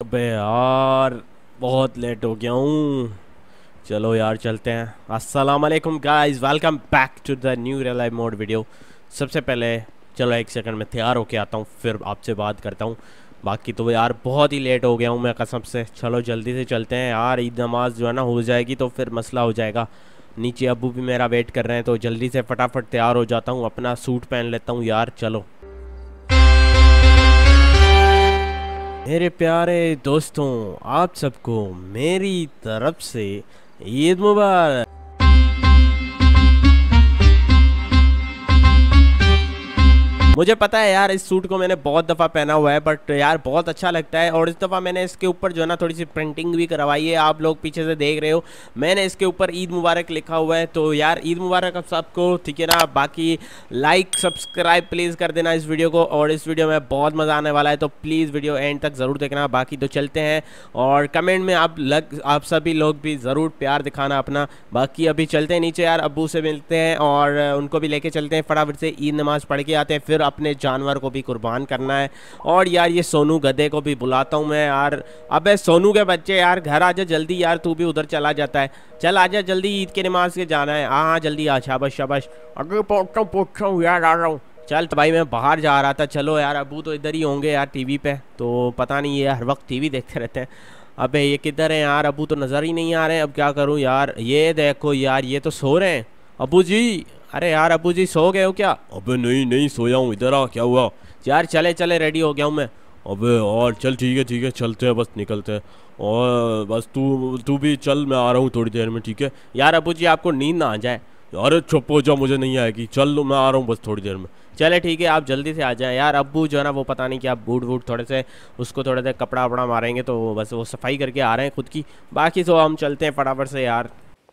अबे यार, बहुत लेट हो गया हूँ। चलो यार चलते हैं। अस्सलाम वालेकुम guys, welcome back to the new real life mode video. सबसे पहले चलो एक सेकंड में तैयार होके आता हूँ, फिर आपसे बात करता हूँ। बाकी तो यार बहुत ही लेट हो गया हूँ मैं कसम से। चलो जल्दी से चलते हैं यार, ईद नमाज जो है ना हो जाएगी तो फिर मसला हो जाएगा। नीचे अब्बू भी मेरा वेट कर रहे हैं, तो जल्दी से फटाफट तैयार हो जाता हूँ, अपना सूट पहन लेता हूँ यार। चलो मेरे प्यारे दोस्तों, आप सबको मेरी तरफ से ईद मुबारक। मुझे पता है यार, इस सूट को मैंने बहुत दफ़ा पहना हुआ है, बट यार बहुत अच्छा लगता है। और इस दफ़ा मैंने इसके ऊपर जो है ना थोड़ी सी प्रिंटिंग भी करवाई है। आप लोग पीछे से देख रहे हो, मैंने इसके ऊपर ईद मुबारक लिखा हुआ है। तो यार ईद मुबारक आप सबको, ठीक है ना। बाकी लाइक सब्सक्राइब प्लीज़ कर देना इस वीडियो को, और इस वीडियो में बहुत मज़ा आने वाला है, तो प्लीज़ वीडियो एंड तक ज़रूर देखना। बाकी तो चलते हैं, और कमेंट में आप सभी लोग भी ज़रूर प्यार दिखाना अपना। बाकी अभी चलते हैं नीचे यार, अब्बू से मिलते हैं और उनको भी लेके चलते हैं। फटाफट से ईद नमाज़ पढ़ के आते हैं, फिर अपने जानवर को भी कुर्बान करना है। और यार ये सोनू गधे को भी बुलाता हूँ मैं यार। अबे सोनू के बच्चे यार, घर आजा जल्दी यार, तू भी उधर चला जाता है। चल आजा जल्दी, ईद के नमाज के जाना है। हाँ हाँ जल्दी आ, शाबाश शाबाश। अरे पूछता हूँ यार, आ रहा हूँ। चल तो भाई मैं बाहर जा रहा था। चलो यार, अबू तो इधर ही होंगे यार टीवी पे, तो पता नहीं, ये हर वक्त टीवी देखते रहते हैं। अबे ये किधर है यार, अबू तो नज़र ही नहीं आ रहे हैं। अब क्या करूँ यार, ये देखो यार, ये तो सो रहे हैं। अबू जी, अरे यार अबू जी सो गए हो क्या? अबे नहीं नहीं सोया हूँ, इधर आ। क्या हुआ? यार चले चले, रेडी हो गया हूँ मैं। अबे और चल ठीक है चलते हैं, बस निकलते हैं। और बस तू तू भी चल, मैं आ रहा हूँ थोड़ी देर में, ठीक है? यार अबू जी आपको नींद ना आ जाए। अरे चुप हो जा, मुझे नहीं आएगी। चल मैं आ रहा हूँ बस थोड़ी देर में। चले ठीक है, आप जल्दी से आ जाएं यार। अब्बू जो है ना वो पता नहीं क्या बूट वूट थोड़े से, उसको थोड़े से कपड़ा वपड़ा मारेंगे, तो बस वो सफाई करके आ रहे हैं खुद की। बाकी तो हम चलते हैं फटाफट से यार।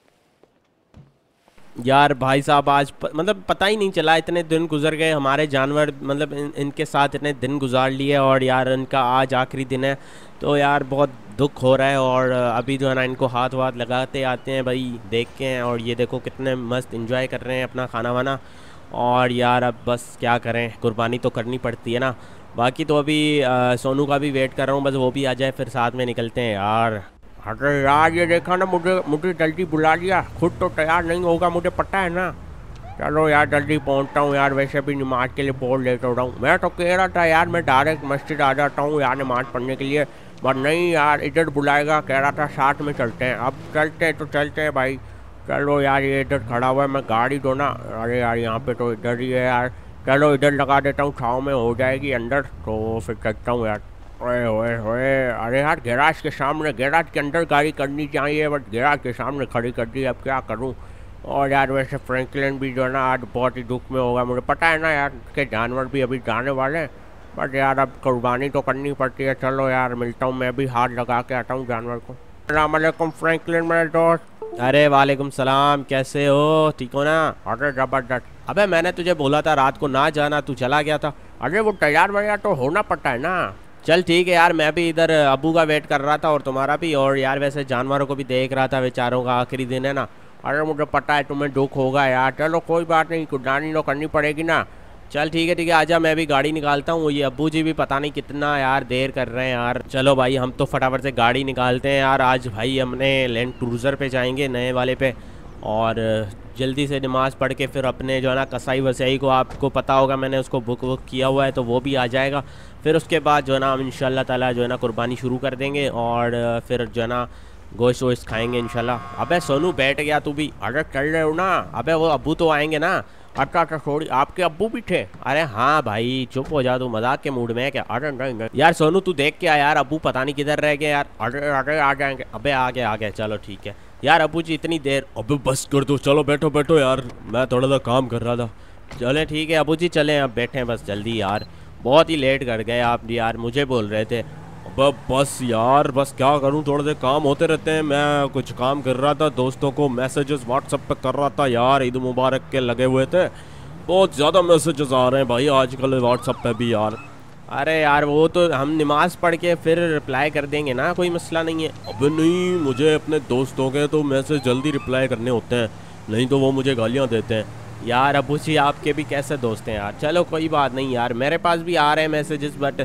यार भाई साहब आज मतलब पता ही नहीं चला, इतने दिन गुजर गए हमारे जानवर, मतलब इनके साथ इतने दिन गुजार लिए, और यार इनका आज आखिरी दिन है। तो यार बहुत दुख हो रहा है। और अभी जो है ना इनको हाथ वाथ लगाते आते हैं भाई, देख के हैं। और ये देखो कितने मस्त इंजॉय कर रहे हैं अपना खाना वाना। और यार अब बस क्या करें, कुर्बानी तो करनी पड़ती है ना। बाकी तो अभी सोनू का भी वेट कर रहा हूँ, बस वो भी आ जाए फिर साथ में निकलते हैं यार। अरे यार ये देखा ना, मुझे मुझे जल्दी बुला लिया। खुद तो तैयार नहीं होगा, मुझे पता है ना। चलो यार जल्दी पहुंचता हूँ यार, वैसे भी नमाज के लिए बहुत लेट हो रहा हूँ। मैं तो कह रहा था यार मैं डायरेक्ट मस्जिद आ जाता हूँ यार नमाज पढ़ने के लिए, पर नहीं यार इधर बुलाएगा, कह रहा था साथ में चलते हैं। अब चलते हैं तो चलते हैं भाई। चलो यार ये इधर खड़ा हुआ है, मैं गाड़ी दो ना। अरे यार यहाँ पे तो इधर ही है यार। चलो इधर लगा देता हूँ, छाँव में हो जाएगी अंदर, तो फिर चलता हूँ यार। ओए ओए ओए, अरे यार गैराज के सामने, गैराज के अंदर गाड़ी करनी चाहिए, बट गैराज के सामने खड़ी कर दी, अब क्या करूं। और यार वैसे फ्रैंकलिन भी जो है ना आज बहुत ही दुख में होगा, मुझे पता है ना यार, के जानवर भी अभी जाने वाले हैं, बट यार अब कुर्बानी तो करनी पड़ती है। चलो यार मिलता हूँ, मैं भी हाथ लगा के आता हूँ जानवर को। अस्सलाम वालेकुम फ्रैंकलिन मेरे दोस्त। अरे वालेकुम सलाम, कैसे हो, ठीक हो ना? अरे ज़बरदस्त। अबे मैंने तुझे बोला था रात को ना जाना, तू चला गया था। अरे वो तैयार वैयार तो होना पड़ता है ना। चल ठीक है यार, मैं भी इधर अबू का वेट कर रहा था और तुम्हारा भी, और यार वैसे जानवरों को भी देख रहा था, बेचारों का आखिरी दिन है ना। अरे मुझे पता है तुम्हें दुख होगा यार, चलो कोई बात नहीं, कुर्बानी तो करनी पड़ेगी ना। चल ठीक है आजा, मैं भी गाड़ी निकालता हूँ। ये अब्बू जी भी पता नहीं कितना यार देर कर रहे हैं यार। चलो भाई हम तो फटाफट से गाड़ी निकालते हैं यार। आज भाई हमने लैंड क्रूज़र पे जाएंगे, नए वाले पे, और जल्दी से नमाज़ पढ़ के फिर अपने जो है ना कसाई वसाई को, आपको पता होगा मैंने उसको बुक किया हुआ है, तो वो भी आ जाएगा। फिर उसके बाद जो है ना हम इंशाल्लाह ताला जो है ना कुर्बानी शुरू कर देंगे, और फिर जो है ना गोश्त वोश्त खाएंगे इंशाल्लाह। अबे सोनू बैठ गया तू भी? अरे चल रहे हो ना। अबे वो अब्बू तो आएंगे ना। अच्छा अच्छा थोड़ी, आपके अब्बू भी थे? अरे हाँ भाई, चुप हो जा, तू मजाक के मूड में है क्या? अरे नहीं नहीं यार सोनू तू देख के आ यार, अब्बू पता नहीं किधर रह गए यार। अरे अरे आ जाएंगे। अबे आ गए, चलो ठीक है यार। अब्बू जी इतनी देर? अबे बस कर दो, चलो बैठो बैठो यार, मैं थोड़ा सा काम कर रहा था। चले ठीक है अब्बू जी, चलें अब बैठे बस जल्दी यार। बहुत ही लेट कर गए आप यार, मुझे बोल रहे थे। अबे बस यार, बस क्या करूं, थोड़े से काम होते रहते हैं। मैं कुछ काम कर रहा था, दोस्तों को मैसेजेस व्हाट्सएप पे कर रहा था यार, ईद मुबारक के लगे हुए थे। बहुत ज़्यादा मैसेजेस आ रहे हैं भाई आजकल व्हाट्सएप पे भी यार। अरे यार वो तो हम नमाज पढ़ के फिर रिप्लाई कर देंगे ना, कोई मसला नहीं है। अबे नहीं, मुझे अपने दोस्तों के तो मैसेज जल्दी रिप्लाई करने होते हैं, नहीं तो वो मुझे गालियाँ देते हैं। यार अब्बू जी आपके भी कैसे दोस्त हैं यार। चलो कोई बात नहीं यार, मेरे पास भी आ रहे हैं मैसेजेस, बट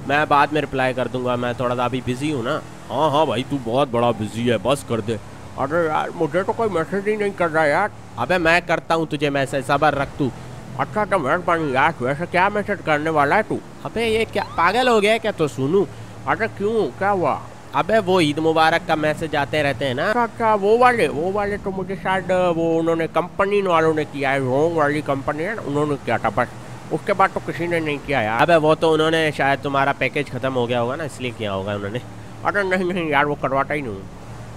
मैं बाद में रिप्लाई कर दूंगा, मैं थोड़ा सा अभी बिजी हूँ ना। हाँ हाँ भाई तू बहुत बड़ा बिजी है, बस कर दे। अरे यार मुझे तो कोई मैसेज ही नहीं कर रहा यार। अबे मैं करता हूँ तुझे मैसेज, सबर रख तू। अच्छा तो मेहरबानी यार, वैसे क्या मैसेज करने वाला है तू? अबे ये क्या पागल हो गया है क्या? तो सुनू। अरे क्यों, क्या हुआ? अबे वो ईद मुबारक का मैसेज आते रहते हैं ना। अच्छा वो वाले तो मुझे शायद वो उन्होंने कंपनी वालों ने किया है, रोंग वाली कंपनी है उन्होंने किया था, बस उसके बाद तो किसी ने नहीं किया यार। अबे वो तो उन्होंने शायद तुम्हारा पैकेज खत्म हो गया होगा ना, इसलिए किया होगा उन्होंने। अरे नहीं यार, वो करवाता ही नहीं।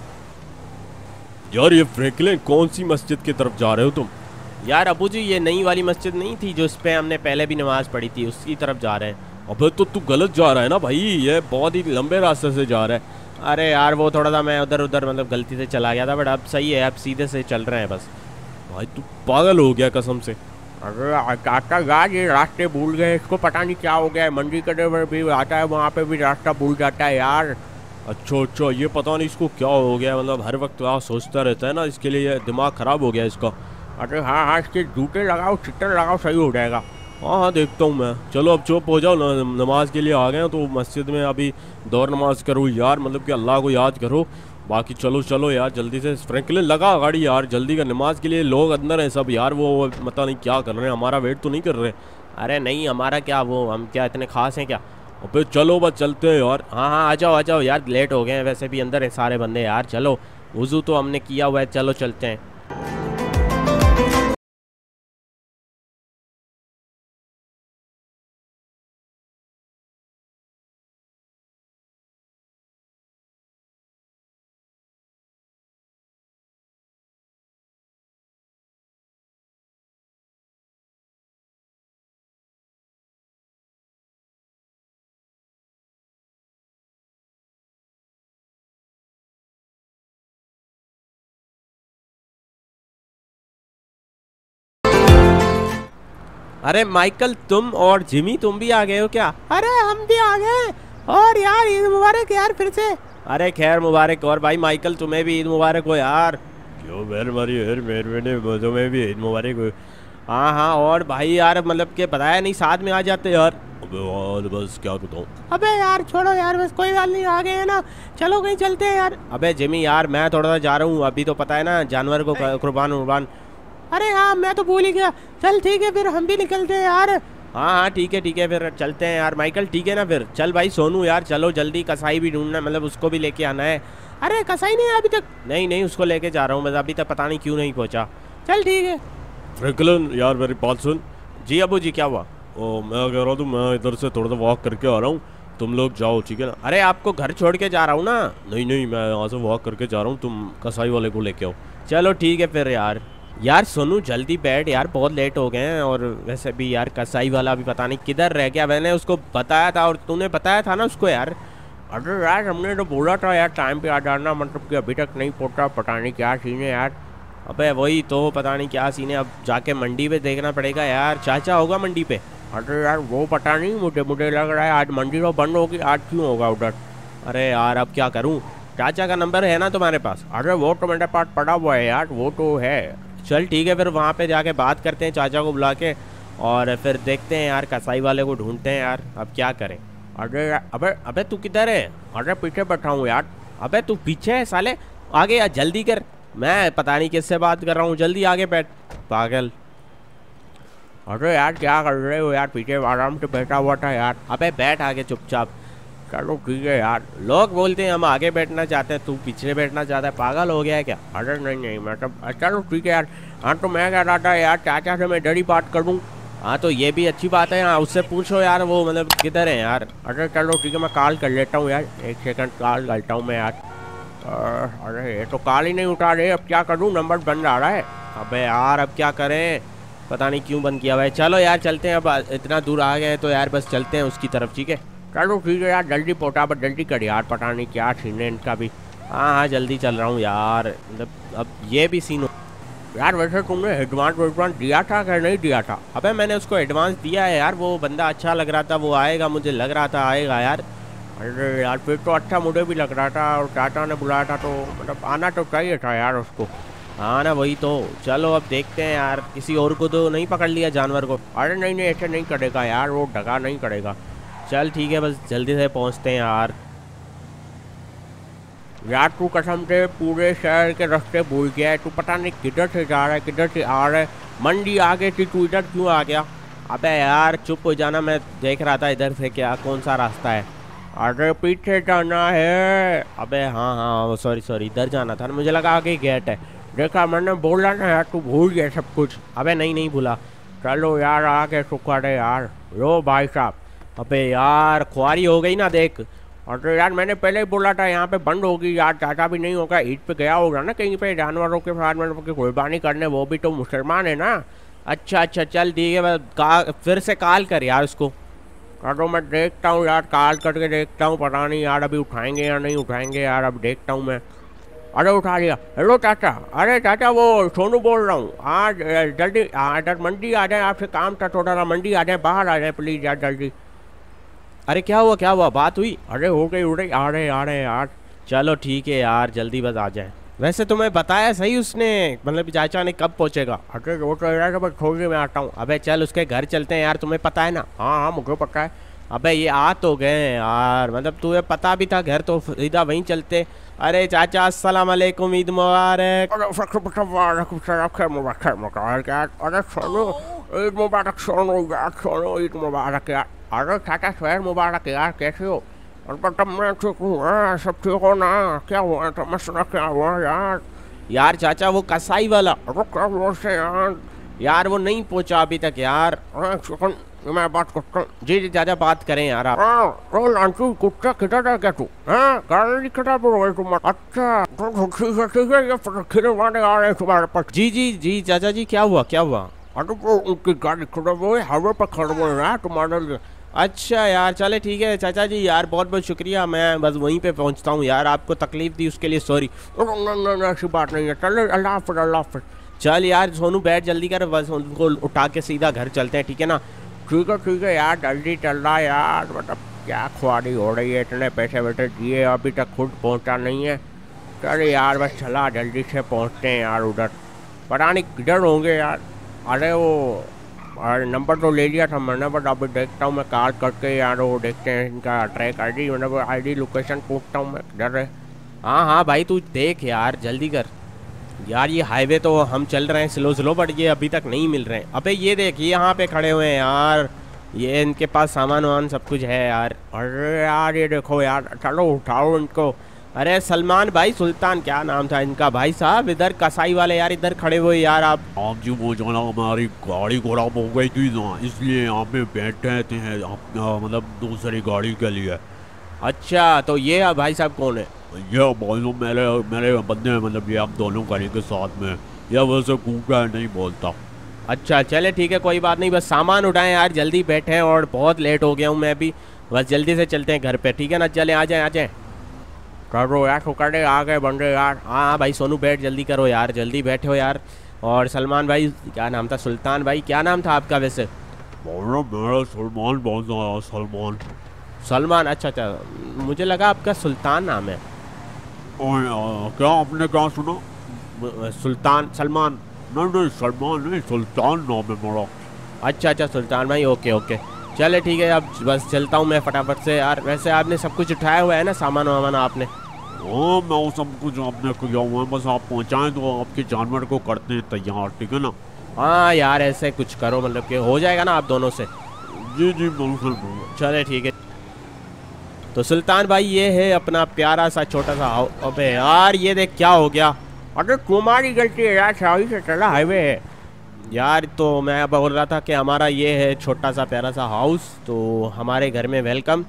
यार ये फ्रैंकलिन कौन सी मस्जिद की तरफ जा रहे हो तुम? यार अबू जी ये नई वाली मस्जिद नहीं थी जो इस पे हमने पहले भी नमाज पढ़ी थी, उसकी तरफ जा रहे हैं। अबे तो तू गलत जा रहा है ना भाई, ये बहुत ही लंबे रास्ते से जा रहा है। अरे यार वो थोड़ा सा मैं उधर उधर मतलब गलती से चला गया था, बट अब सही है, अब सीधे से चल रहे हैं बस। भाई तू पागल हो गया कसम से। अरे काका यार ये रास्ते भूल गए, इसको पता नहीं क्या हो गया है। मंडी के भी आता है, वहाँ पे भी रास्ता भूल जाता है यार। अच्छा ये पता नहीं इसको क्या हो गया, मतलब हर वक्त वहाँ सोचता रहता है ना, इसके लिए दिमाग खराब हो गया इसका। अरे हाँ इसके जूते लगाओ, चिट्टर लगाओ, सही हो जाएगा। हाँ देखता हूँ मैं। चलो अब चुप हो जाओ, नमाज के लिए आ गए तो मस्जिद में अभी दौर नमाज करो यार, मतलब कि अल्लाह को याद करो। बाकी चलो यार जल्दी से। फ्रैंकलिन लगा गाड़ी यार, जल्दी का, नमाज के लिए लोग अंदर हैं सब यार, वो पता नहीं क्या कर रहे हैं, हमारा वेट तो नहीं कर रहे। अरे नहीं हमारा क्या, वो हम क्या इतने खास हैं क्या? अबे चलो बस चलते हैं यार। हाँ आ जाओ यार, लेट हो गए हैं, वैसे भी अंदर है सारे बंदे यार। चलो वुज़ू तो हमने किया हुआ है, चलो चलते हैं। अरे माइकल तुम और जिमी तुम भी आ गए हो क्या? अरे हम भी आ गए, और यार ईद मुबारक यार फिर से। अरे खैर मुबारक, और भाई माइकल तुम्हें भी ईद मुबारक हो यार। क्यों मेरे तुम्हें भी ईद मुबारक हो। हाँ और भाई यार मतलब कि बताया नहीं, साथ में आ जाते यार। अबे बस क्या बताऊँ। अबे यार छोड़ो यार, बस कोई बात नहीं, आ गए हैं ना, चलो कहीं चलते हैं यार। अबे जिमी यार मैं थोड़ा सा जा रहा हूँ, अभी तो पता है ना जानवर को कुर्बान। अरे हाँ मैं तो भूल ही गया। चल ठीक है फिर हम भी निकलते हैं यार। हाँ ठीक है फिर चलते हैं यार। माइकल ठीक है ना फिर? चल भाई सोनू यार चलो जल्दी, कसाई भी ढूंढना, मतलब उसको भी लेके आना है। अरे कसाई नहीं है अभी तक? नहीं उसको लेके जा रहा हूँ, बस अभी तक पता नहीं क्यों नहीं पहुँचा। चल ठीक है। फ्रैंकलिन यार मेरी बात सुन। जी अबू जी क्या हुआ? मैं कह रहा हूँ मैं इधर से थोड़ा सा वॉक करके आ रहा हूँ, तुम लोग जाओ ठीक है ना। अरे आपको घर छोड़ के जा रहा हूँ ना। नहीं मैं यहाँ से वॉक करके जा रहा हूँ, तुम कसाई वाले को लेके आओ। चलो ठीक है फिर यार सोनू जल्दी बैठ यार, बहुत लेट हो गए हैं। और वैसे भी यार कसाई वाला भी पता नहीं किधर रह गया, मैंने उसको बताया था और तूने बताया था ना उसको यार। अरे यार हमने तो बोला था यार टाइम पे आ जाना, मतलब कि अभी तक नहीं पहुंचा, पता नहीं क्या सीन है यार। अबे वही तो, पता नहीं क्या सीन है, अब जाके मंडी पे देखना पड़ेगा यार। चाचा होगा मंडी पे? अरे यार वो पता नहीं, मुझे लग रहा है आज मंडी तो बंद होगी, आज क्यों होगा उधर। अरे यार अब क्या करूँ, चाचा का नंबर है ना तुम्हारे पास? अरे वो तो मेरे पास पड़ा हुआ है यार, वो तो है। चल ठीक है फिर वहाँ पे जाके बात करते हैं चाचा को बुला के, और फिर देखते हैं यार कसाई वाले को ढूंढते हैं यार, अब क्या करें। अरे अबे तू किधर है? अरे पीछे बैठा हूँ यार। अबे तू पीछे है साले, आगे यार जल्दी कर, मैं पता नहीं किससे बात कर रहा हूँ, जल्दी आगे बैठ पागल। अरे यार क्या कर रहे हो यार, पीछे आराम से बैठा हुआ था यार। अबे बैठ आगे चुपचाप। चलो ठीक है यार। लोग बोलते हैं हम आगे बैठना चाहते हैं, तू पीछे बैठना चाहता है, पागल हो गया है क्या? अरे नहीं मतलब चलो ठीक है यार। हाँ तो मैं कह रहा था यार चाचा से मैं डरी बात करूँ। हाँ तो ये भी अच्छी बात है, हाँ उससे पूछो यार वो मतलब किधर है यार। अरे चलो ठीक है मैं कॉल कर लेता हूँ यार, एक सेकंड कॉल करता हूँ मैं यार। अरे ये तो कॉल ही नहीं उठा रहे, अब क्या करूँ, नंबर बंद आ रहा है। अबे यार अब क्या करें, पता नहीं क्यों बंद किया हुआ है। चलो यार चलते हैं, अब इतना दूर आ गए तो यार बस चलते हैं उसकी तरफ, ठीक है? चलो ठीक है यार, जल्दी पहुँचा, बस जल्दी कर यार, पता नहीं क्या सीन है इनका भी। हाँ जल्दी चल रहा हूँ यार, मतलब अब ये भी सीन हो यार। वैसे तुमने एडवांस दिया था क्या नहीं दिया था? अबे मैंने उसको एडवांस दिया है यार, वो बंदा अच्छा लग रहा था, वो आएगा, मुझे लग रहा था आएगा यार। अरे यार फिर तो अच्छा मुझे भी लग रहा था, और चाचा ने बुलाया था तो मतलब आना तो चाहिए था यार उसको। हाँ ना वही तो। चलो अब देखते हैं यार, किसी और को तो नहीं पकड़ लिया जानवर को? अरे नहीं ऐसे नहीं करेगा यार, वो दगा नहीं करेगा। चल ठीक है, बस जल्दी से पहुंचते हैं यार। यार तू कसम से पूरे शहर के रास्ते भूल गया है। तू पता नहीं किधर से जा रहा है किधर से आ रहा है। मंडी आ गई थी, तू इधर क्यों आ गया? अबे यार चुप हो जाना, मैं देख रहा था इधर से क्या कौन सा रास्ता है। अरे पीछे जाना है। अबे हाँ हाँ सॉरी सॉरी, इधर जाना था, मुझे लगा आगे गेट है। देखा मैंने बोला ना यार, तू भूल गया सब कुछ। अबे नहीं नहीं भूला। चलो यार आगे शुक्र है यार। लो भाई साहब। अबे यार खुआरी हो गई ना देख। अरे यार मैंने पहले ही बोला था यहाँ पे बंद होगी यार। चाचा भी नहीं होगा, ईद पे गया होगा ना कहीं पे जानवरों के साथ में कुर्बानी करने। वो भी तो मुसलमान है ना। अच्छा अच्छा चल ठीक है, फिर से कॉल कर यार उसको। तो मैं देखता हूँ यार, कॉल करके देखता हूँ। पता नहीं यार अभी उठाएंगे या नहीं उठाएंगे यार, अब देखता हूँ मैं। अरे उठा लिया। हेलो चाचा। अरे चाचा वो सोनू बोल रहा हूँ। आज जल्दी इधर मंडी आ जाए, आपसे काम था थोड़ा सा। मंडी आ जाए, बाहर आ जाए प्लीज़ यार जल्दी। अरे क्या हुआ, बात हुई? अरे हो गई उड़ आ रहे यार। चलो ठीक है यार, जल्दी बस आ जाए। वैसे तुम्हें बताया सही उसने, मतलब चाचा ने कब पहुंचेगा? अरे वो तो यार बस थोड़ी मैं आता हूँ। अबे चल उसके घर चलते हैं यार, तुम्हें पता है ना। हाँ हाँ मुझे पता है। अबे ये आ तो गए यार, मतलब तुम्हें पता भी था घर, तो सीधा वहीं चलते। अरे चाचा अस्सलाम वालेकुम, ईद मुबारक। अरे सोनू ईद मुबारक। सोनू यार, सोनू ईद मुबारक यार। अरे चाचा शहर मुबारक यार, कैसे हो? और तब मैं ठीक हूँ, सब ठीक हो ना? क्या हुआ था, मसला क्या हुआ यार? यार चाचा वो कसाई वाला, अरे क्या हुआ से यार वो नहीं पहुंचा अभी तक यार। मैं बात करता हूँ। जी जी चाचा बात करें यार आप। लांचू कुत्ता किधर है क्या तू? गाड़ी खराब हो गई तुम? अच्छा ठीक है, ये खिले वाले आ रहे हैं तुम्हारे पास। जी जी जी चाचा जी, क्या हुआ? अरे वो उनकी गाड़ी खराब हो गई, हाईवे पर खड़े हुए हैं तुम्हारे लिए। अच्छा यार चले ठीक है चाचा जी, यार बहुत बहुत शुक्रिया, मैं बस वहीं पे पहुंचता हूँ यार, आपको तकलीफ दी उसके लिए सॉरी। ऐसी बात नहीं है, चलो अल्लाह हाफ़िज़ अल्लाह हाफ़िज़। चल यार सोनू बैठ जल्दी कर, बस उनको उठा के सीधा घर चलते हैं, ठीक है ना? ठीक है यार, जल्दी चल रहा है यार। मतलब क्या खुआरी हो रही है, इतने पैसे वैसे दिए अभी तक खुद पहुँचा नहीं है। चल यार बस चला, जल्दी से पहुँचते हैं यार उधर। पता नहीं किधर होंगे यार। अरे वो नंबर तो ले लिया था मैंने, बट अभी देखता हूँ मैं कॉल करके यार, वो देखते हैं इनका ट्रैक ID, मतलब ID लोकेशन पूछता हूँ मैं किधर है। हाँ हाँ भाई तू देख यार जल्दी कर यार, ये हाईवे तो हम चल रहे हैं स्लो, बट ये अभी तक नहीं मिल रहे हैं। अबे ये देख ये यहाँ पे खड़े हुए हैं यार, ये इनके पास सामान वामान सब कुछ है यार। अरे यार ये देखो यार, चलो उठाओ इनको। अरे सलमान भाई, सुल्तान क्या नाम था इनका भाई साहब, इधर कसाई वाले यार इधर खड़े हुए यार। आप जी वो जाना हमारी गाड़ी खराब हो गई थी ना, इसलिए यहाँ पे बैठे थे मतलब दूसरी गाड़ी के लिए। अच्छा तो ये भाई साहब कौन है? ये बोलो मेरे बंदे हैं, मतलब ये आप दोनों करेंगे साथ में। यह वैसे कूका नहीं बोलता। अच्छा चले ठीक है कोई बात नहीं, बस सामान उठाएं यार, जल्दी बैठें और बहुत लेट हो गया हूँ मैं भी, बस जल्दी से चलते हैं घर पे, ठीक है ना? चले आ जाएँ। करो यार, शुक्र आ गए बंदे यार। हाँ भाई सोनू बैठ जल्दी करो यार, जल्दी बैठे हो यार। और सलमान भाई, क्या नाम था? सुल्तान भाई क्या नाम था आपका वैसे? मेरा सलमान। सलमान, अच्छा मुझे लगा आपका सुल्तान नाम है। क्या आपने क्या सुना? सुल्तान सलमान? नहीं सलमान नहीं, सुल्तान नाम है मेरा। अच्छा सुल्तान भाई, ओके चले ठीक है, अब बस चलता हूँ मैं फटाफट से यार। वैसे आपने सब कुछ उठाया हुआ है ना, सामान वामान आपने? हाँ मैं वो सब कुछ आपने किया हुआ है, बस आप पहुँचाएँ तो आपके जानवर को करते हैं तैयार, ठीक है ना? हाँ यार ऐसे कुछ करो, मतलब कि हो जाएगा ना आप दोनों से? जी बिल्कुल। चले ठीक है। तो सुल्तान भाई ये है अपना प्यारा सा छोटा सा अबे यार ये देख क्या हो गया। अरे तुम्हारी गलती है यार, सही से चला, हाईवे है यार। तो मैं बोल रहा था कि हमारा ये है छोटा सा प्यारा सा हाउस, तो हमारे घर में वेलकम।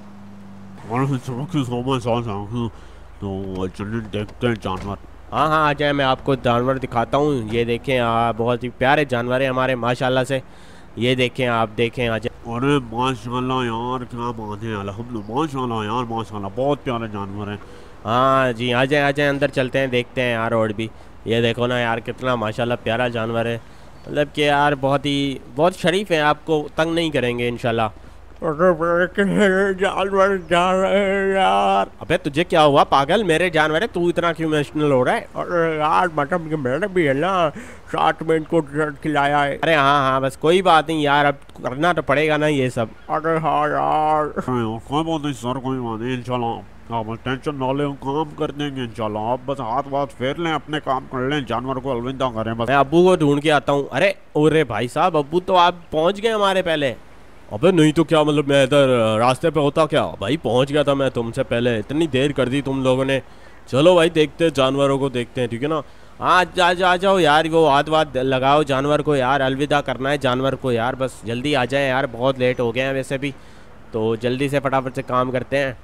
तो चलिए देखते हैं जानवर। हाँ आ जाए, मैं आपको जानवर दिखाता हूँ। ये देखें बहुत ही प्यारे जानवर है हमारे माशाल्लाह से। ये देखें, आप देखें आ जाए। अरे माशाल्लाह यार, क्या बात है, अल्हम्दुलिल्लाह माशाल्लाह यार, माशाल्लाह बहुत प्यारे जानवर हैं। हाँ जी आ जाए अंदर चलते हैं, देखते हैं यार। और भी ये देखो ना यार, कितना माशाल्लाह प्यारा जानवर है, मतलब कि यार बहुत शरीफ है, आपको तंग नहीं करेंगे इंशाल्लाह। अरे मेरे जानवर जा रहे हैं यार। अबे तुझे क्या हुआ पागल, मेरे जानवर है, तू इतना क्यों इमोशनल हो रहा है? अरे यार मतलब कि मैंने भी है ना साथ में इनको डिजर्ट खिलाया है। अरे हाँ हाँ बस कोई बात नहीं यार, अब करना तो पड़ेगा ना ये सब। अरे हाँ यार। कोई बात नहीं सर, कोई बात नहीं, इंशाल्लाह आप टेंशन ना लें, काम कर देंगे इंशाल्लाह। आप बस हाथ फेर लें, अपने काम कर लें, जानवर को अलविदा करें बस। मैं अब्बू को ढूंढ के आता हूँ। अरे भाई साहब, अब्बू तो आप पहुँच गए हमारे पहले। अबे नहीं तो क्या, मतलब मैं इधर रास्ते पे होता क्या भाई, पहुंच गया था मैं तुमसे पहले, इतनी देर कर दी तुम लोगों ने। चलो भाई देखते हैं, जानवरों को देखते हैं, ठीक है ना। आ जाओ यार, वो हाथ लगाओ जानवर को यार, अलविदा करना है जानवर को यार, बस जल्दी आ जाए यार, बहुत लेट हो गए हैं वैसे भी, तो जल्दी से फटाफट से काम करते हैं।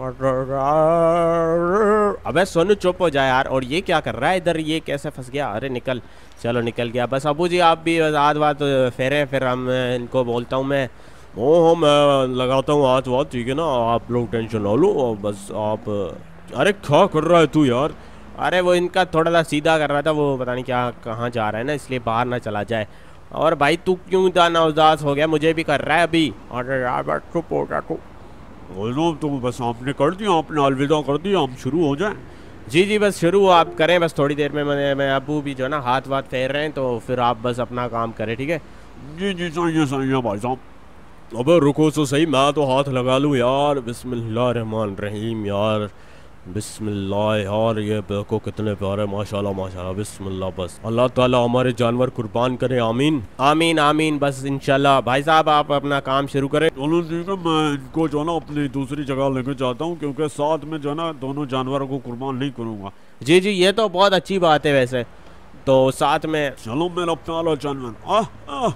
अबे सोनू चुप हो जाए यार। और ये क्या कर रहा है इधर, ये कैसे फंस गया? अरे निकल, चलो निकल गया। बस अबू जी आप भी हाथ फेरे, फिर हम इनको बोलता हूँ मैं। ओह मैं लगाता हूँ हाथ, ठीक है ना, आप लोग टेंशन ना लो बस आप। अरे क्या कर रहा है तू यार? अरे वो इनका थोड़ा सा सीधा कर रहा था, वो पता नहीं क्या कहाँ जा रहा है ना, इसलिए बाहर ना चला जाए। और भाई तू क्यों इतना उदास हो गया, मुझे भी कर रहा है अभी। अरे यार बस चुप हो जा तू। तो बस आपने कर दिया, आपने अलविदा कर दिया, हम शुरू हो जाएं। जी बस शुरू आप करें, बस थोड़ी देर में मैं अबू भी जो है ना हाथ फेर रहे हैं, तो फिर आप बस अपना काम करें, ठीक है? जी सही है भाई साहब। अबे रुको तो सही, मैं तो हाथ लगा लूँ यार। बिस्मिल्लाहिर्रहमानिर्रहीम यार, बिस्मिल्लाह यार, ये देखो कितने प्यारे, माशाल्लाह माशाल्लाह, बिस्मिल्लाह। बस अल्लाह ताला हमारे जानवर कुर्बान करे, आमीन आमीन आमीन, बस इंशाल्लाह। भाई साहब आप अपना काम शुरू करें। चलो ठीक है, मैं इनको जो है ना अपनी दूसरी जगह लेके जाता हूँ, क्योंकि साथ में जो है ना दोनों जानवरों को कुर्बान नहीं करूँगा। जी ये तो बहुत अच्छी बात है वैसे, तो साथ में। चलो मेरा प्यारा जानवर,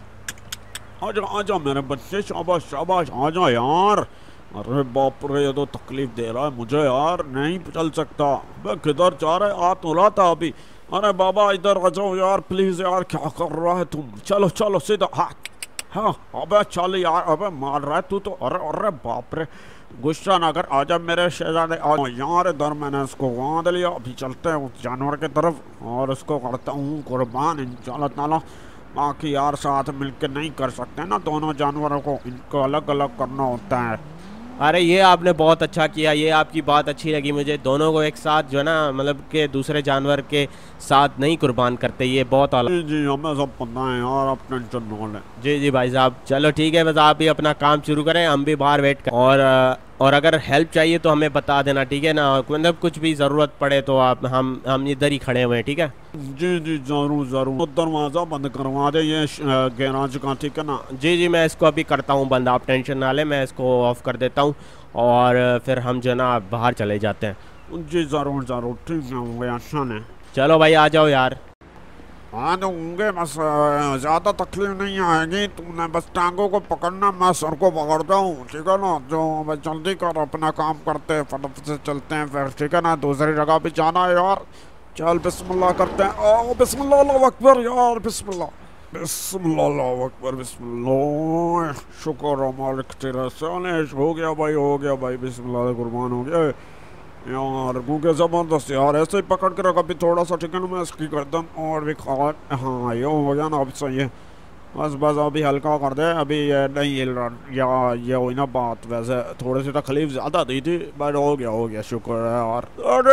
आजा मेरे बच्चे, शाबाश शाबाश, आजा यार। अरे बाप रे, ये तो तकलीफ दे रहा है मुझे यार, नहीं चल सकता। मैं किधर जा रहा है, हाथ उड़ा था अभी। अरे बाबा इधर आ जाओ यार प्लीज यार, क्या कर रहा है तुम? चलो सीधा, हाँ अबे चल यार, अबे मार रहा है तू तो। अरे बाप रे, गुस्सा ना कर, आजा मेरे शहजादे, यार इधर मैंने इसको बांध लिया। अभी चलते हैं उस जानवर की तरफ और इसको करता हूँ कुर्बान इंशाल्लाह ताला। बाकी यार साथ मिलकर नहीं कर सकते ना दोनों जानवरों को, इनको अलग अलग करना होता है। अरे ये आपने बहुत अच्छा किया, ये आपकी बात अच्छी लगी मुझे। दोनों को एक साथ जो है ना, मतलब के दूसरे जानवर के साथ नहीं कुर्बान करते, ये बहुत आला। जी हमें सब पता है यार, आप टेंशन ना लें। जी भाई साहब, चलो ठीक है, बस आप भी अपना काम शुरू करें, हम भी बाहर वेट करें। और अगर हेल्प चाहिए तो हमें बता देना, ठीक है ना? मतलब कुछ भी ज़रूरत पड़े तो आप हम इधर ही खड़े हुए हैं, ठीक है? जी ज़रूर। दरवाज़ा बंद करवा दे ये गैराज का, ठीक है ना? जी मैं इसको अभी करता हूँ बंद, आप टेंशन ना लें, मैं इसको ऑफ कर देता हूँ और फिर हम जो ना बाहर चले जाते हैं। जी ज़रूर ठीक है, होंगे अच्छा है। चलो भाई आ जाओ यार। हाँ तो होंगे, बस ज़्यादा तकलीफ नहीं आएगी, तुमने बस टांगों को पकड़ना, मैं सर को पकड़ता हूँ, ठीक है ना? जो बस जल्दी कर, अपना काम करते हैं, फटाफट से चलते हैं फिर, ठीक है ना? दूसरी जगह भी जाना है यार। चल बिस्मिल्लाह करते हैं। ओ बिस्मिल्लाह, अल्लाहु अकबर यार, बिस्मिल्लाह अल्लाहु अकबर, बिस्मिल्लाह। शुक्र है मालिक तेरा, हो गया भाई, बिस्मिल्लाह कुर्बान हो गया यार। क्योंकि ज़बरदस्त यार, ऐसे ही पकड़ के रखा, अभी थोड़ा सा ठीक है ना, मैं इसकी गर्दन और भी खा, हाँ ये हो गया ना, अब सही है। बस अभी हल्का कर दे, अभी ये नहीं हिल रहा या ये हुई ना बात। वैसे थोड़ी सी तकलीफ ज़्यादा दी थी, बट हो गया, शुक्र है यार।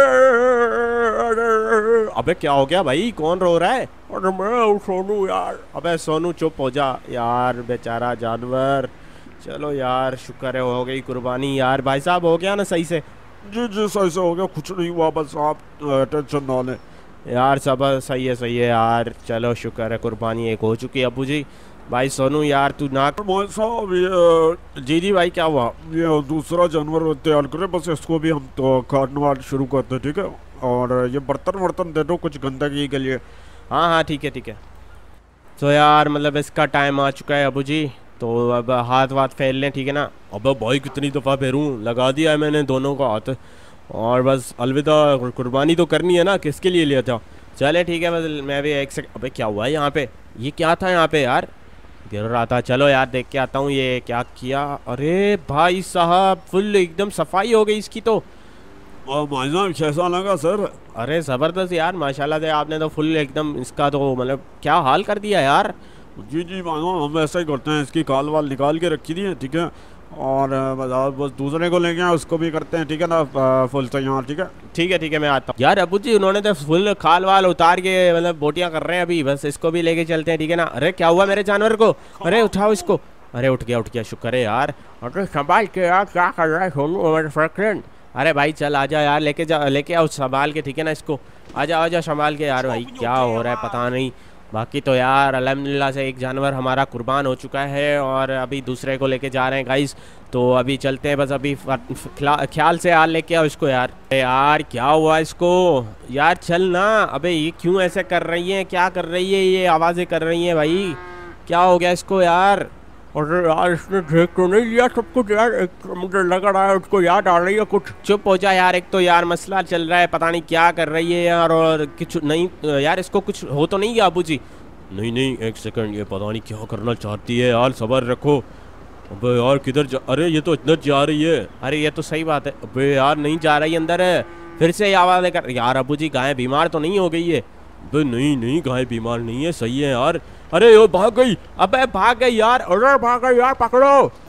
अरे अबे क्या हो गया भाई, कौन रो रहा है? अरे मैं सोनू यार। अबे सोनू चुप हो जा यार, बेचारा जानवर। चलो यार शुक्र है हो गई कुर्बानी यार। भाई साहब हो गया ना सही से? जी सही से हो गया, कुछ नहीं हुआ, बस आप टेंशन ना लें यार, सब सही है यार। चलो शुक्र है, कुर्बानी एक हो चुकी है अबू जी। भाई सोनू यार तू ना भाई साहब, जी भाई क्या हुआ? ये दूसरा जानवर तैयार करें, बस इसको भी हम तो काटना शुरू करते, ठीक है? और ये बर्तन दे दो कुछ गंदगी के लिए। हाँ ठीक है। तो यार मतलब इसका टाइम आ चुका है अबू जी, तो अब हाथ फेर लें, ठीक है ना? अबे भाई कितनी दफ़ा फेरूं, लगा दिया है मैंने दोनों का हाथ, और बस अलविदा, कुर्बानी तो करनी है ना, किसके लिए लिया था? चले ठीक है, बस मैं भी एक सेकंड। अबे क्या हुआ है यहाँ पे? ये क्या था यहाँ पे यार? गिर रहा था। चलो यार देख के आता हूँ ये क्या किया। अरे भाई साहब फुल एकदम सफाई हो गई इसकी तो। भाई साहब कैसा लगा सर? अरे ज़बरदस्त यार, माशाल्लाह से आपने तो फुल एकदम इसका तो मतलब क्या हाल कर दिया यार। जी भाई हम ऐसा ही करते हैं, इसकी काल वाल निकाल के रखी दी है, ठीक है? और बस दूसरे को लेके आए, उसको भी करते हैं, ठीक है ना, फुल तैयार। ठीक है, मैं आता हूँ यार। अबू जी उन्होंने तो फुल खाल वाल उतार के मतलब बोटियां कर रहे हैं अभी, बस इसको भी लेके चलते हैं, ठीक है ना। अरे क्या हुआ मेरे जानवर को? अरे उठाओ इसको। अरे उठ गया, शुक्र है यार। अरे संभाल के यार, क्या कर रहा है सोनू फ्रैंकलिन? अरे भाई चल आजा यार, लेके आओ संभाल के, ठीक है ना इसको। आजा संभाल के यार। भाई क्या हो रहा है पता नहीं। बाकी तो यार अल्हम्दुलिल्लाह से एक जानवर हमारा कुर्बान हो चुका है और अभी दूसरे को लेके जा रहे हैं गाइस। तो अभी चलते हैं, बस अभी ख्याल से हाल लेके आओ इसको यार। यार क्या हुआ इसको यार? चल ना। अबे ये क्यों ऐसे कर रही है? क्या कर रही है ये? आवाज़ें कर रही हैं भाई, क्या हो गया इसको यार? अरे यार इसने देख तो नहीं लिया सब कुछ यार, मुझे लग रहा है उसको याद आ रही है कुछ। चुप हो जा यार, एक तो यार मसला चल रहा है, पता नहीं क्या कर रही है यार। और कुछ नहीं यार, इसको कुछ हो तो नहीं गया अबू जी? नहीं एक सेकंड, ये पता नहीं क्या करना चाहती है यार, सब्र रखो। अबे यार किधर जा? अरे ये तो इधर जा रही है। अरे ये तो सही बात है। अबे यार नहीं जा रही अंदर है, फिर से आवाज़ कर यार। अबू जी गाय बीमार तो नहीं हो गई है? अबे नहीं गाय बीमार नहीं है, सही है यार। अरे वो भाग गई। अबे भाग गई यार। अरे भाग गई यार, पकड़ो।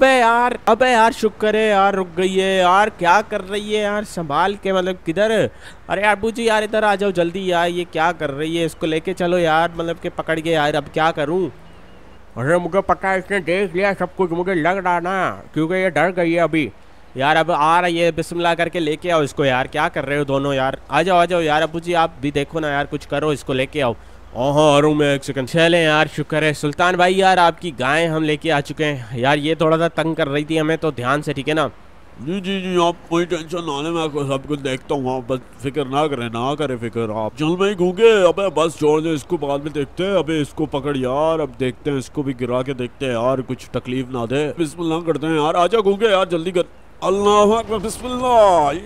अबे यार शुक्र है यार, रुक गई है यार। क्या कर रही है यार? संभाल के, मतलब किधर? अरे यार अबू जी यार इधर आ जाओ जल्दी यार। ये क्या कर रही है? इसको लेके चलो यार, मतलब कि पकड़ के यार। अब क्या करूं? अरे मुझे पता है इसने देख लिया सब कुछ, मुझे लग रहा ना, क्योंकि ये डर गई है अभी यार। अब आ रही है, बिस्मिल्लाह करके लेके आओ इसको यार। क्या कर रहे हो दोनों यार? आ जाओ यार। अबू जी आप भी देखो ना यार, कुछ करो, इसको लेके आओ। हाँ आ रहा हूँ मैं, एक सेकंड। चले यार, शुक्र है सुल्तान भाई यार, आपकी गाय हम लेके आ चुके हैं यार। ये थोड़ा सा तंग कर रही थी हमें, तो ध्यान से, ठीक है ना? जी आप कोई टेंशन ना लें, मैं सब कुछ देखता हूँ, आप बस फिक्र ना करें फिक्र आप। चल मैं घूंगे। अबे बस छोड़ दे इसको, बाद में देखते हैं। अबे इसको पकड़ यार, अब देखते हैं, इसको भी गिरा के देखते हैं यार, कुछ तकलीफ ना दे। बिस्मिल्लाह करते हैं यार। आजा घूंगे यार, जल्दी कर। अल्लाह अकबर, बिस्मिल्लाह।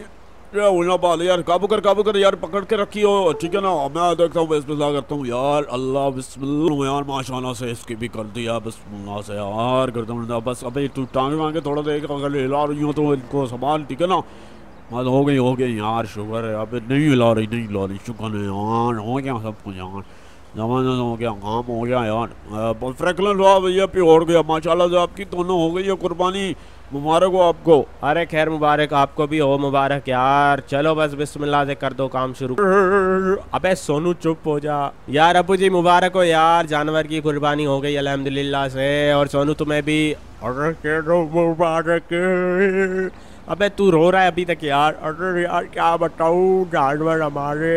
यार काबू कर यार, पकड़ के रखी हो, ठीक है ना। मैं देखता हूँ, बिस्मिल्लाह करता हूँ यार। अल्लाह बिस्मिल्लाह यार, माशाल्लाह से इसकी भी कर दिया बिस्मिल्लाह से यार। करता बस। अबे तू टांगे वांगे थोड़ा देख, अगर हिला रही हो तो इनको संभाल, ठीक है ना। बस हो गई यार, शुक्र है। अबे नहीं हिला रही, शुक्र है यार, हो गया सब कुछ यार, जमाना हो गया, काम हो गया यार। फ्रैंकलिन साहब ये प्योर गया माशाल्लाह से, आपकी दोनों हो गई है कुर्बानी, मुबारक हो आपको। अरे खैर मुबारक, आपको भी हो मुबारक यार। चलो बस बिस्मिल्लाह से कर दो काम शुरू। अबे सोनू चुप हो जा यार। अबू जी मुबारक हो यार, जानवर की कुर्बानी हो गई अल्हम्दुलिल्लाह से। और सोनू तुम्हें भी मुबारक। अबे तू रो रहा है अभी तक यार। अरे यार क्या बताऊँ, जानवर हमारे।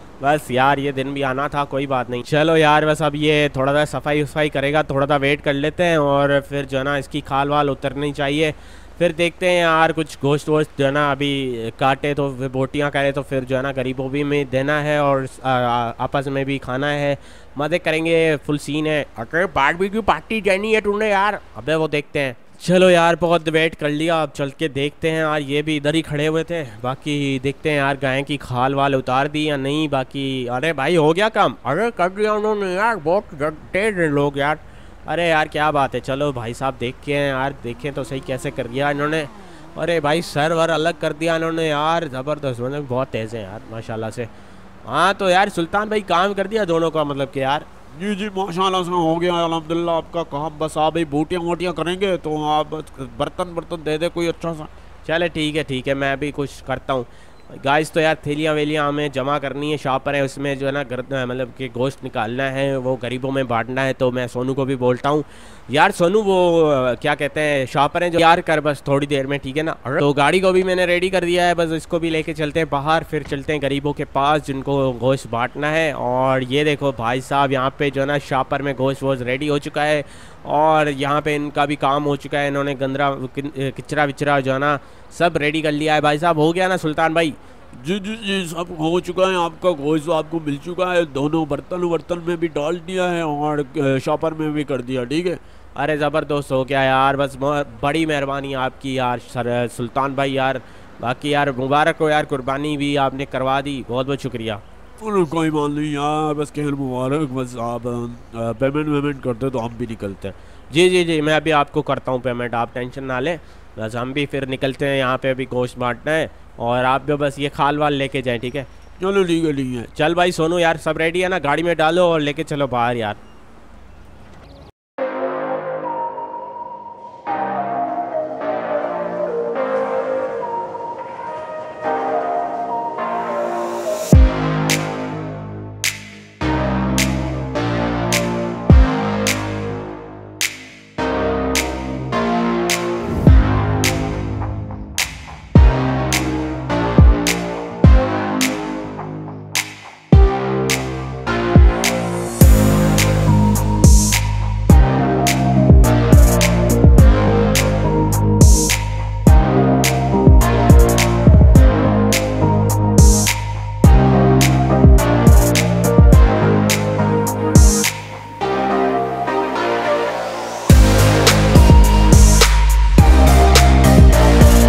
बस यार ये दिन भी आना था, कोई बात नहीं। चलो यार बस अब ये थोड़ा सा सफाई करेगा, थोड़ा सा वेट कर लेते हैं, और फिर जो है ना इसकी खाल वाल उतरनी चाहिए। फिर देखते हैं यार, कुछ गोश्त वोश्त जो है ना अभी काटे तो फिर बोटियाँ करे, तो फिर जो है ना गरीबों भी में देना है और आपस में भी खाना है, मज़े करेंगे, फुल सीन है। अरे बारबी की पार्टी देनी है तूने यार। अबे वो देखते हैं। चलो यार बहुत वेट कर लिया, अब चल के देखते हैं यार। ये भी इधर ही खड़े हुए थे, बाकी देखते हैं यार गाय की खाल वाल उतार दी या नहीं। बाकी अरे भाई हो गया काम। अरे कर दिया उन्होंने यार, बहुत तेज हैं लोग यार। अरे यार क्या बात है, चलो भाई साहब देख के हैं यार, देखें तो सही कैसे कर दिया इन्होंने। अरे भाई सर वर अलग कर दिया इन्होंने यार, ज़बरदस्त, मतलब बहुत तेज़ हैं यार माशाल्लाह से। हाँ तो यार सुल्तान भाई काम कर दिया दोनों का, मतलब कि यार। जी माशाल्लाह से हो गया अल्हम्दुलिल्लाह आपका काम। बस आप भाई बोटियाँ वोटियाँ करेंगे तो आप बर्तन दे दे कोई अच्छा सा। चले ठीक है, मैं भी कुछ करता हूँ गाइस। तो यार थैलियाँ वेलियाँ हमें जमा करनी है, शॉपर है उसमें जो है ना मतलब कि गोश्त निकालना है, वो गरीबों में बांटना है। तो मैं सोनू को भी बोलता हूँ यार, सोनू वो क्या कहते हैं शॉपर हैं जो यार, कर बस थोड़ी देर में, ठीक है ना। तो गाड़ी को भी मैंने रेडी कर दिया है, बस इसको भी लेके चलते हैं बाहर, फिर चलते हैं गरीबों के पास जिनको गोश्त बांटना है। और ये देखो भाई साहब यहाँ पे जो है ना शॉपर में गोश्त वोश्त रेडी हो चुका है, और यहाँ पे इनका भी काम हो चुका है, इन्होंने गंदरा किचरा विचरा जो है ना सब रेडी कर लिया है। भाई साहब हो गया ना सुल्तान भाई? जी सब हो चुका है, आपका गोश्त आपको मिल चुका है, दोनों बर्तन में भी डाल दिया है और शॉपर में भी कर दिया, ठीक है। अरे ज़बरदस्त हो गया यार, बस बड़ी मेहरबानी आपकी यार सर सुल्तान भाई यार। बाकी यार मुबारक हो यार, कुर्बानी भी आपने करवा दी, बहुत बहुत शुक्रिया। कोई मान नहीं यार, बस खैर मुबारक। बस आप पेमेंट करते तो हम भी निकलते हैं। जी मैं अभी आपको करता हूँ पेमेंट, आप टेंशन ना लें। बस हम भी फिर निकलते हैं, यहाँ पे अभी गोश्त बांटना है, और आप भी बस ये खाल वाल लेके जाएं, ठीक है। चलो ठीक है। चल भाई सोनू यार सब रेडी है ना, गाड़ी में डालो और लेके चलो बाहर यार।